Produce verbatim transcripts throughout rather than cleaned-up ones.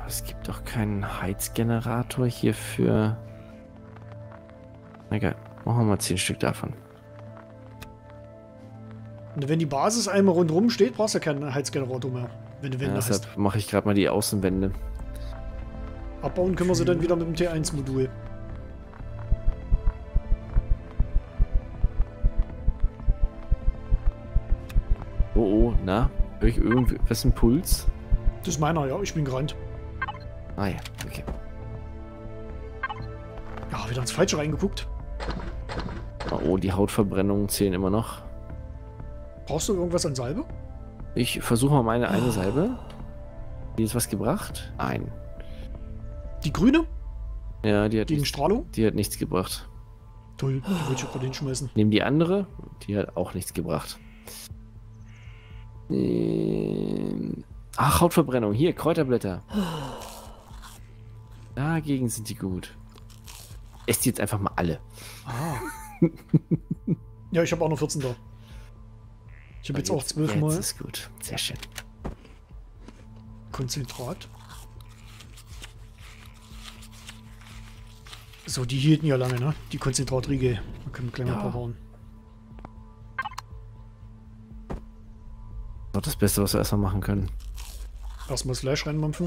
Es gibt doch keinen Heizgenerator hier für... Egal, machen wir mal zehn Stück davon. Und wenn die Basis einmal rundherum steht, brauchst du ja keinen Heizgenerator mehr, wenn du Wände Ja, hast. deshalb mache ich gerade mal die Außenwände. Abbauen können wir sie dann wieder mit dem T eins Modul. Oh, oh, na? Hör ich irgendwie was im Puls? Das ist meiner, ja. Ich bin gerannt. Ah ja, okay. Ja, wieder ins Falsche reingeguckt. Oh, die Hautverbrennungen zählen immer noch. Brauchst du irgendwas an Salbe? Ich versuche mal meine eine Salbe. Die ist was gebracht? Nein. Die grüne? Ja, die hat, Gegen nichts, Strahlung? die hat nichts gebracht. Toll, die wollte ich gerade hinschmeißen. Nehmen die andere, die hat auch nichts gebracht. Ähm, Ach, Hautverbrennung. Hier, Kräuterblätter. Dagegen sind die gut. Esst die jetzt einfach mal alle. Ah. Ja, ich habe auch noch vierzehn da. Ich habe jetzt auch zwölf Mal. Das ist gut. Sehr schön. Konzentrat. So, die hielten ja lange, ne? Die Konzentratriegel. Da können wir gleich mal Ja. ein paar bauen. Doch das Beste, was wir erstmal machen können. Erstmal das Fleisch reinmampfen.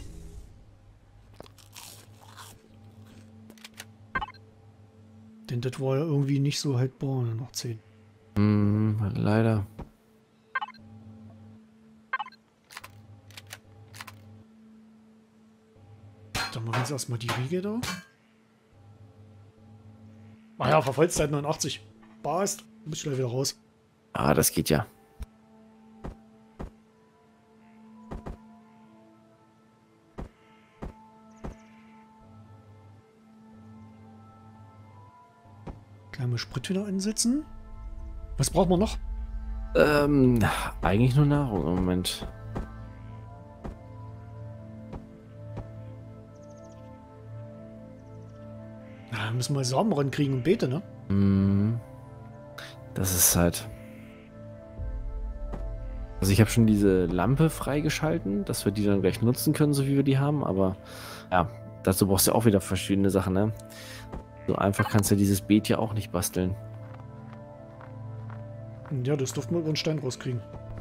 Denn das war ja irgendwie nicht so haltbar. Noch zehn. Hm, leider. Dann machen wir jetzt erstmal die Riegel da. Ah ja, Verfallszeit neunundachtzig. Passt. Du bist schnell wieder raus. Ah, das geht ja. Kleine Sprit wieder einsetzen. Was brauchen wir noch? Ähm, eigentlich nur Nahrung im Moment. Na, müssen wir Samen rankriegen und Beete, ne? Hm, das ist halt... Also ich habe schon diese Lampe freigeschalten, dass wir die dann gleich nutzen können, so wie wir die haben, aber ja, dazu brauchst du auch wieder verschiedene Sachen, ne? So einfach kannst du dieses Beet ja auch nicht basteln. Ja, das durften wir über einen Stein rauskriegen.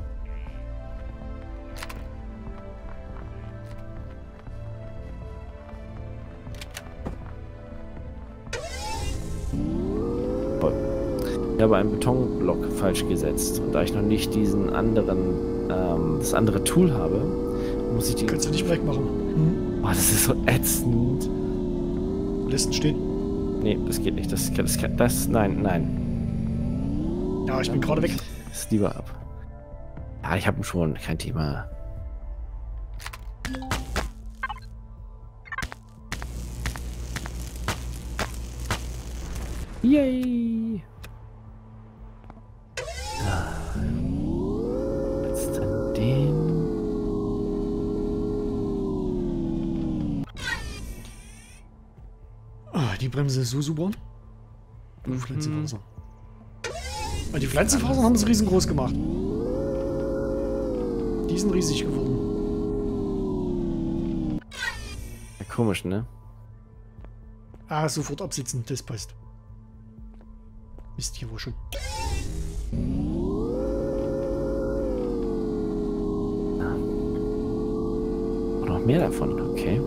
Ich habe einen Betonblock falsch gesetzt und da ich noch nicht diesen anderen, ähm, das andere Tool habe, muss ich die... Kannst du nicht wegmachen. Mhm. Boah, das ist so ätzend. Lässt ihn stehen. Nee, das geht nicht. Das, das, das, das nein, nein. Ja, ich bin gerade weg. Das lieber ab. Ja, ich habe schon, kein Thema. Yay! Jetzt an den. Ah, die Bremse ist so super. Mhm. Pflanzenfasern. Ah, die Pflanzenfasern haben sie riesengroß gemacht. Die sind riesig geworden. Ja, komisch, ne? Ah, sofort absitzen, das passt. Mist, hier war schon. Und noch mehr davon, okay.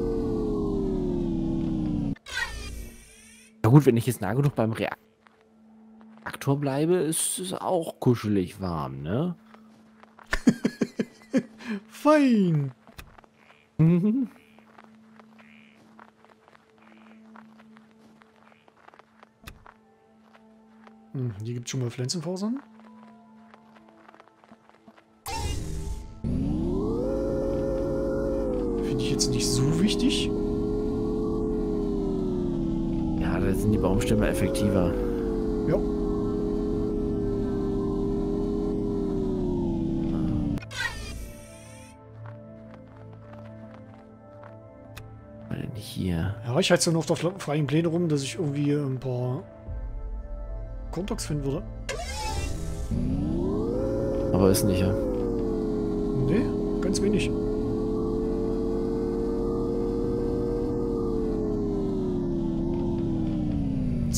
Na gut, wenn ich jetzt nah genug beim Reaktor bleibe, ist es auch kuschelig warm, ne? Fein. Mhm. Hm, hier gibt es schon mal Pflanzenfasern. Finde ich jetzt nicht so wichtig. Ja, da sind die Baumstämme effektiver. Ja. Was denn hier? Ja, ich halte so noch auf der fla- freien Pläne rum, dass ich irgendwie ein paar Kontox finden würde. Aber ist nicht, ja. Nee, ganz wenig.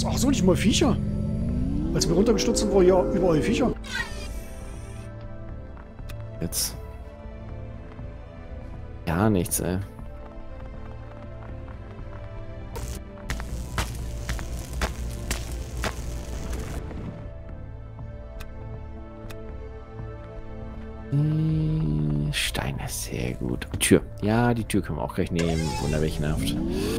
Ach so, nicht mal Viecher. Als wir runtergestürzt sind, war ja überall Viecher. Jetzt. Gar nichts, ey. Steine, sehr gut. Tür. Ja, die Tür können wir auch gleich nehmen. Wunderwelchenhaft.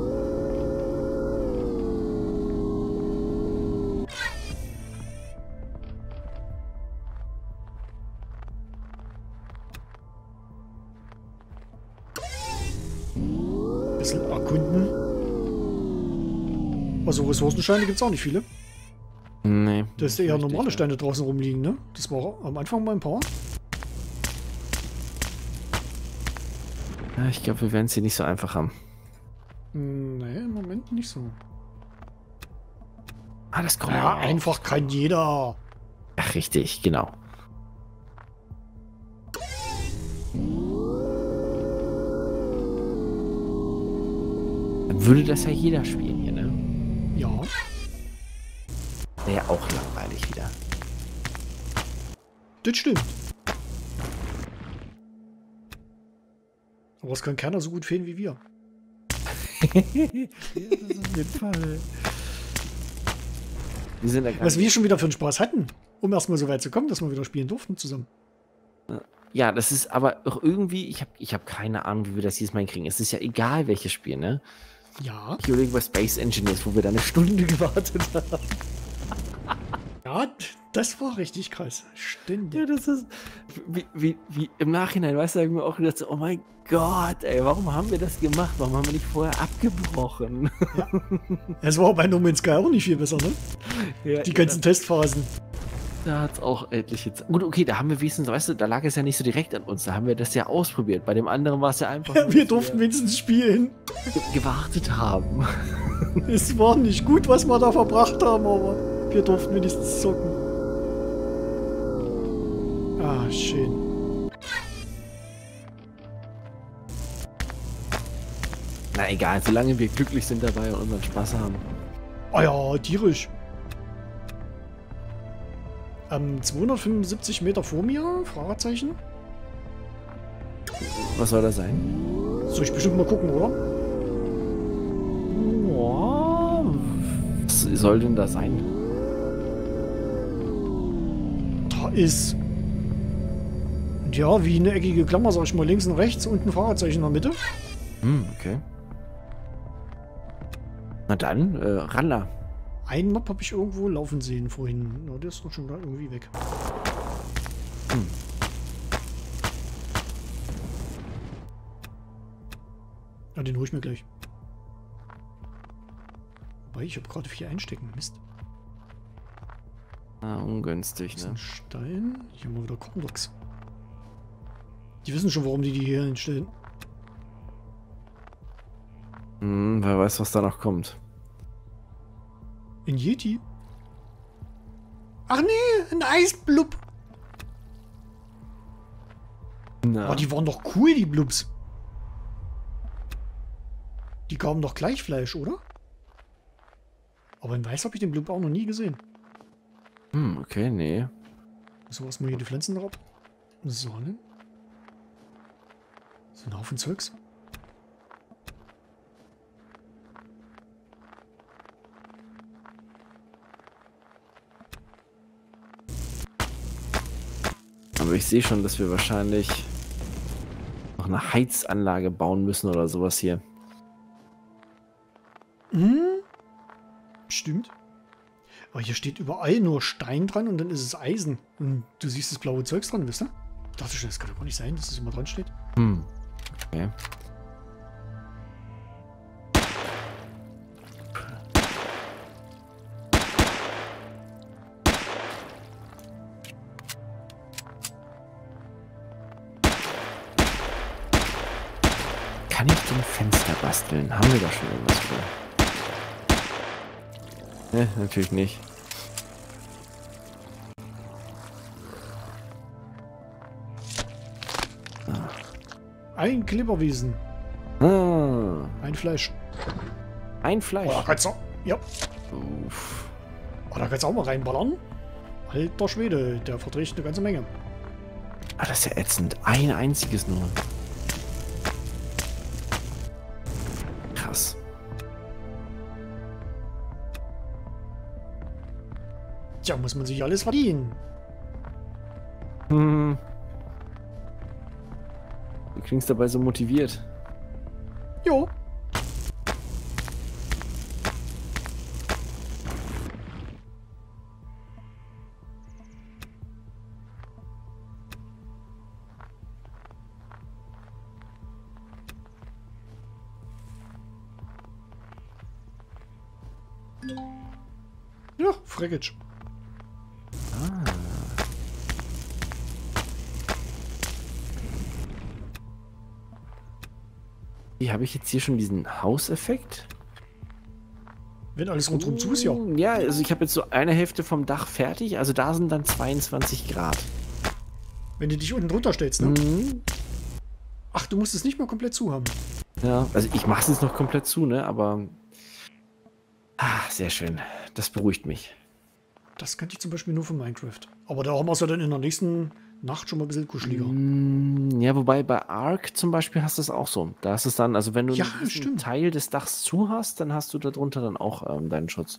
Bisschen erkunden. Also Ressourcensteine gibt es auch nicht viele. Nee. Das ist eher normale Steine draußen rumliegen, ne? Das war am Anfang mal ein paar. Ja, ich glaube, wir werden es hier nicht so einfach haben. Nee, im Moment nicht so. Ah, das kommt ja, einfach kann jeder. Ach, richtig, genau. Dann würde das ja jeder spielen hier, ne? Ja. Wäre ja auch langweilig wieder. Das stimmt. Aber es kann keiner so gut fehlen wie wir. Ja, das ist auf jeden Fall. Wir sind da Was wir schon wieder für einen Spaß hatten, um erstmal so weit zu kommen, dass wir wieder spielen durften zusammen. Ja, das ist aber auch irgendwie, ich habe ich hab keine Ahnung, wie wir das jedes Mal hinkriegen. Es ist ja egal, welches Spiel, ne? Ja. Ich überlege bei Space Engineers, wo wir da eine Stunde gewartet haben. Ja, das war richtig krass. Ständig. Ja, das ist, wie, wie, wie im Nachhinein, weißt du, habe ich mir auch gedacht, so, oh mein Gott, ey, warum haben wir das gemacht? Warum haben wir nicht vorher abgebrochen? Ja. Es war bei No Man's Sky auch nicht viel besser, ne? Ja, Die ganzen ja. Testphasen. Da hat es auch etliche Zeit. Gut, okay, da haben wir wenigstens, weißt du, da lag es ja nicht so direkt an uns. Da haben wir das ja ausprobiert. Bei dem anderen war es ja einfach. Ja, nur, wir dass durften wenigstens spielen. ge- gewartet haben. Es war nicht gut, was wir da verbracht haben, aber wir durften wenigstens zocken. Ah, schön. Na egal, solange wir glücklich sind dabei und unseren Spaß haben. Ah ja, tierisch. Ähm, zweihundertfünfundsiebzig Meter vor mir? Fragezeichen. Was soll das sein? Soll ich bestimmt mal gucken, oder? Boah, was soll denn das sein? Da ist... Ja, wie eine eckige Klammer, sag ich mal, links und rechts und ein Fragezeichen in der Mitte. Hm, okay. Na dann, äh, Ralla. Einen Mob habe ich irgendwo laufen sehen vorhin. Na, der ist doch schon da irgendwie weg. Hm. Ja, den hole ich mir gleich. Wobei, ich habe gerade vier einstecken. Mist. Ah, ungünstig, Das ist ne? ein Stein. Hier haben wir wieder Corndogs. Die wissen schon, warum die die hier hinstellen. Hm, wer weiß, was da noch kommt. Ein Yeti? Ach nee, ein Eisblub. Na, Oh, die waren doch cool, die Blubs. Die gaben doch gleich Fleisch, oder? Aber in Weiß habe ich den Blub auch noch nie gesehen. hm, okay, nee. So, erstmal hier die Pflanzen drauf. Sonne. So ein Haufen Zeugs. Aber ich sehe schon, dass wir wahrscheinlich noch eine Heizanlage bauen müssen oder sowas hier. Hm? Stimmt. Aber hier steht überall nur Stein dran und dann ist es Eisen. Und du siehst das blaue Zeugs dran, wisst ihr? Ich dachte schon, das kann doch gar nicht sein, dass es immer dran steht. Hm. Okay. Kann ich den Fenster basteln? Haben wir da schon irgendwas für? Ne, natürlich nicht. Ein Klipperwiesen. Ah, Ein Fleisch. ein Fleisch. Oh, kannst du. Ja. Uff. Oh, da kannst du auch mal reinballern. Alter Schwede, der verträgt eine ganze Menge. Ah, das ist ja ätzend. Ein einziges nur. Krass. Tja, muss man sich alles verdienen. Hm. Du klingst dabei so motiviert. Jo. Ja, Fregic. Ah. Wie habe ich jetzt hier schon diesen Hauseffekt? Wenn alles rundherum zu ist, ja. Ja, also ich habe jetzt so eine Hälfte vom Dach fertig. Also da sind dann zweiundzwanzig Grad. Wenn du dich unten drunter stellst, ne? Mhm. Ach, du musst es nicht mal komplett zu haben. Ja, also ich mache es jetzt noch komplett zu, ne? Aber... Ah, sehr schön. Das beruhigt mich. Das kannte ich zum Beispiel nur von Minecraft. Aber da haben wir es ja dann in der nächsten Nacht schon mal ein bisschen kuscheliger. Mm, ja, wobei bei Ark zum Beispiel hast du es auch so. Da ist es dann, also wenn du Ja, einen stimmt. Teil des Dachs zu hast, dann hast du darunter dann auch ähm, deinen Schutz.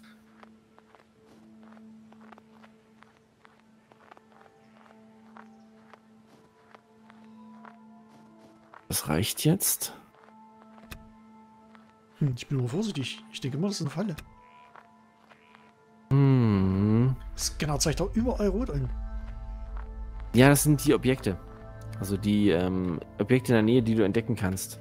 Das reicht jetzt. Hm, ich bin nur vorsichtig. Ich denke immer, das ist eine Falle. Hm. Scanner zeigt auch überall rot an. Ja, das sind die Objekte. Also die ähm, Objekte in der Nähe, die du entdecken kannst.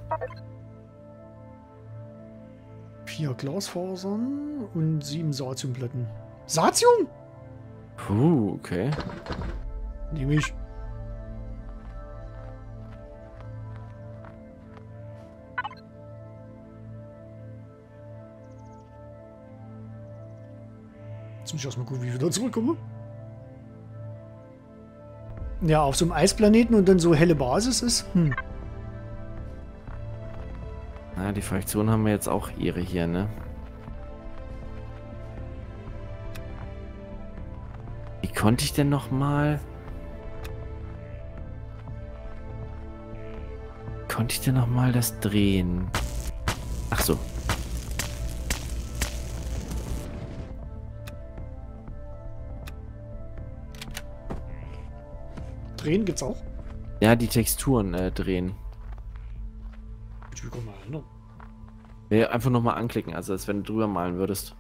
Vier Glasfasern und sieben Satiumplatten. Satium? Puh, okay. Nehme ich. Jetzt muss ich erstmal gucken, wie ich wieder zurückkomme. Ja, auf so einem Eisplaneten und dann so helle Basis ist. Hm. Na, die Fraktion haben wir jetzt auch ihre hier, ne? Wie konnte ich denn noch mal... Konnte ich denn noch mal das drehen? Ach so. Drehen gibt's auch. Ja, die Texturen äh, drehen. Ich will gerade mal erinnern. Ja, einfach nochmal anklicken, also als wenn du drüber malen würdest.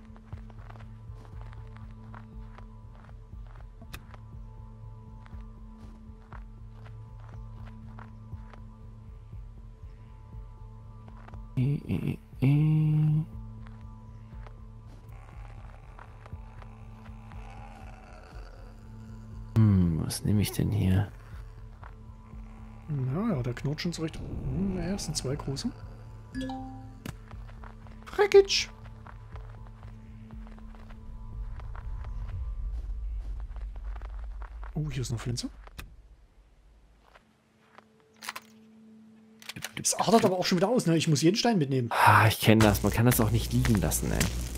Äh, äh, äh. Hm, was nehme ich denn hier? Ja, ja, der knurrt schon zurecht. Hm, naja, es sind zwei große. Fregic! Oh, hier ist noch Flinze. Das artet aber auch schon wieder aus, ne? Ich muss jeden Stein mitnehmen. Ah, ich kenne das. Man kann das auch nicht liegen lassen, ey.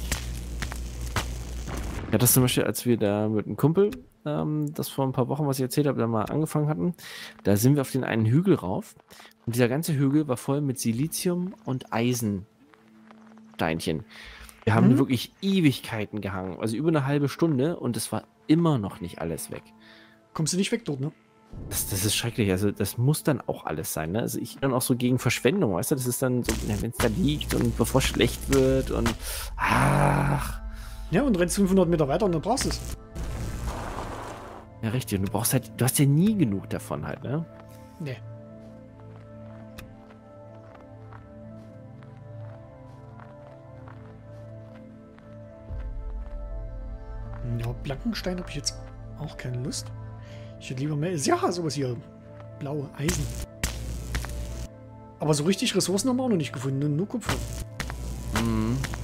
Ja, das zum Beispiel, als wir da mit einem Kumpel, ähm, das vor ein paar Wochen, was ich erzählt habe, da mal angefangen hatten, da sind wir auf den einen Hügel rauf. Und dieser ganze Hügel war voll mit Silizium und Eisensteinchen. Wir haben Mhm. wirklich Ewigkeiten gehangen, also über eine halbe Stunde, und es war immer noch nicht alles weg. Kommst du nicht weg dort, ne? Das, das ist schrecklich, also das muss dann auch alles sein, ne? Also ich bin dann auch so gegen Verschwendung, weißt du, das ist dann so, wenn es da liegt und bevor es schlecht wird und ach. Ja, und rennst fünfhundert Meter weiter und dann brauchst du es. Ja, richtig, und du brauchst halt, du hast ja nie genug davon halt, ne? Nee. Ja, Blankenstein habe ich jetzt auch keine Lust. Ich hätte lieber mehr. Ja, sowas hier. Blau, Eisen. Aber so richtig Ressourcen haben wir auch noch nicht gefunden. Nur Kupfer. Mhm.